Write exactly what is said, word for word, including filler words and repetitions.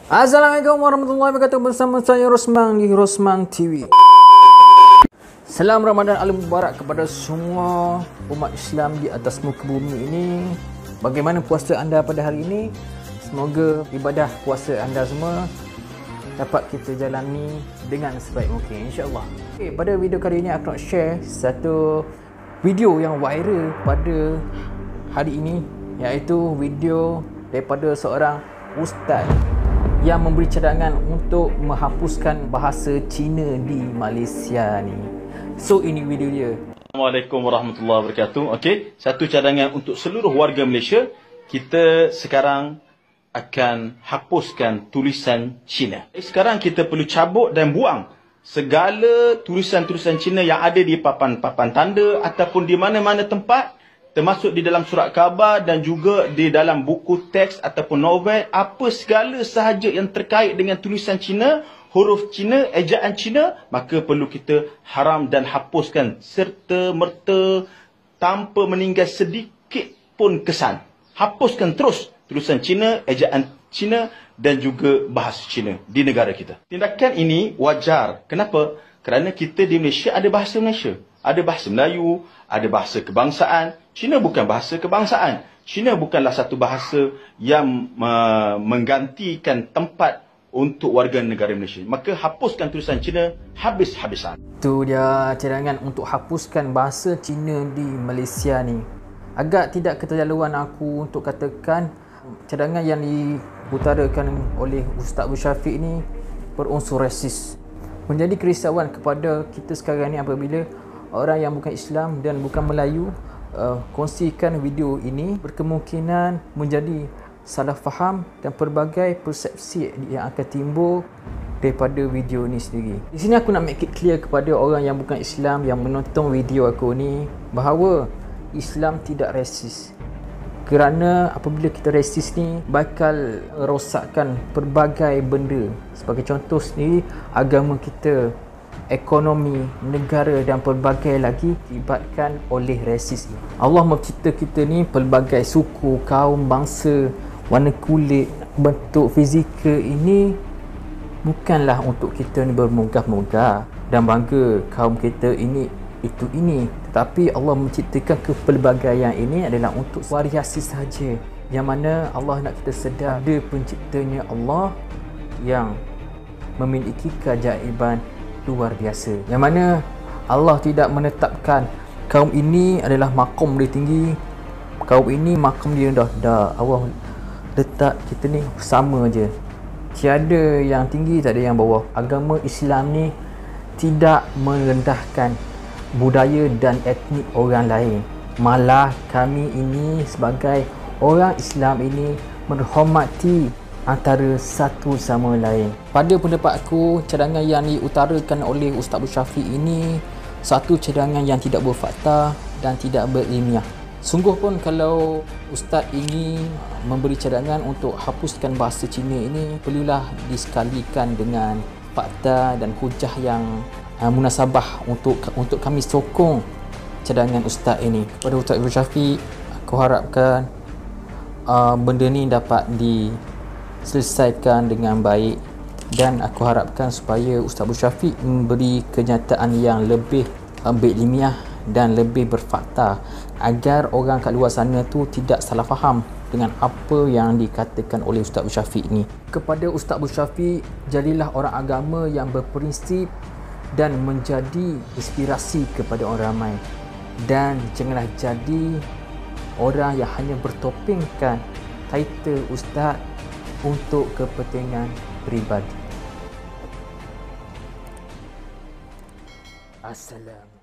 Assalamualaikum warahmatullahi wabarakatuh. Bersama saya Rosman di Rosman T V. Salam Ramadan Alim Mubarak kepada semua umat Islam di atas muka bumi ini. Bagaimana puasa anda pada hari ini? Semoga ibadah puasa anda semua dapat kita jalani dengan sebaik mungkin, insya-Allah. Okay, pada video kali ini aku nak share satu video yang viral pada hari ini, iaitu video daripada seorang ustaz yang memberi cadangan untuk menghapuskan bahasa Cina di Malaysia ni. So ini video dia. Assalamualaikum warahmatullahi wabarakatuh. Okey, satu cadangan untuk seluruh warga Malaysia. Kita sekarang akan hapuskan tulisan Cina. Sekarang kita perlu cabut dan buang segala tulisan-tulisan Cina yang ada di papan-papan tanda ataupun di mana-mana tempat, termasuk di dalam surat khabar dan juga di dalam buku teks ataupun novel. Apa segala sahaja yang terkait dengan tulisan Cina, huruf Cina, ejaan Cina, maka perlu kita haram dan hapuskan serta-merta tanpa meninggal sedikit pun kesan. Hapuskan terus tulisan Cina, ejaan Cina dan juga bahasa Cina di negara kita. Tindakan ini wajar. Kenapa? Kerana kita di Malaysia ada bahasa Malaysia. Ada bahasa Melayu, ada bahasa kebangsaan. Cina bukan bahasa kebangsaan. Cina bukanlah satu bahasa yang uh, menggantikan tempat untuk warga negara Malaysia. Maka hapuskan tulisan Cina habis-habisan. Itu dia cadangan untuk hapuskan bahasa Cina di Malaysia ni. Agak tidak keterlaluan aku untuk katakan cadangan yang diutarakan oleh Ustaz Abu Syafiq ni berunsur rasis. Menjadi kerisauan kepada kita sekarang ni apabila orang yang bukan Islam dan bukan Melayu uh, kongsikan video ini, berkemungkinan menjadi salah faham dan pelbagai persepsi yang akan timbul daripada video ni sendiri. Di sini aku nak make it clear kepada orang yang bukan Islam yang menonton video aku ni bahawa Islam tidak rasis. Kerana apabila kita rasis ni bakal rosakkan pelbagai benda. Sebagai contoh sendiri, agama kita, ekonomi, negara dan pelbagai lagi dibatkan oleh rasis. Allah mencipta kita ni pelbagai suku, kaum, bangsa, warna kulit, bentuk fizikal ini bukanlah untuk kita ni bermegah-megah dan bangga kaum kita ini itu ini, tetapi Allah menciptakan kepelbagaian ini adalah untuk variasi sahaja, yang mana Allah nak kita sedar ada penciptanya Allah yang memiliki keajaiban luar biasa, yang mana Allah tidak menetapkan kaum ini adalah makom dia tinggi, kaum ini makom dia rendah. Dah Allah letak kita ni sama je, tiada yang tinggi, tak ada yang bawah. Agama Islam ni tidak merendahkan budaya dan etnik orang lain, malah kami ini sebagai orang Islam ini menghormati antara satu sama lain. Pada pendapat aku, cadangan yang diutarakan oleh Ustaz Abu Syafiq ini satu cadangan yang tidak berfakta dan tidak berilmiah. Sungguh pun kalau Ustaz ingin memberi cadangan untuk hapuskan bahasa Cina ini, perlulah disekalikan dengan fakta dan hujah yang uh, munasabah untuk untuk kami sokong cadangan Ustaz ini. Kepada Ustaz Abu Syafiq, aku harapkan uh, benda ni dapat diselesaikan dengan baik, dan aku harapkan supaya Ustaz Abu Syafiq memberi kenyataan yang lebih uh, berilmiah dan lebih berfakta, agar orang kat luar sana tu tidak salah faham dengan apa yang dikatakan oleh Ustaz Abu Syafiq ni. Kepada Ustaz Abu Syafiq, jadilah orang agama yang berprinsip dan menjadi inspirasi kepada orang ramai, dan janganlah jadi orang yang hanya bertopengkan title ustaz untuk kepentingan peribadi. Assalamualaikum.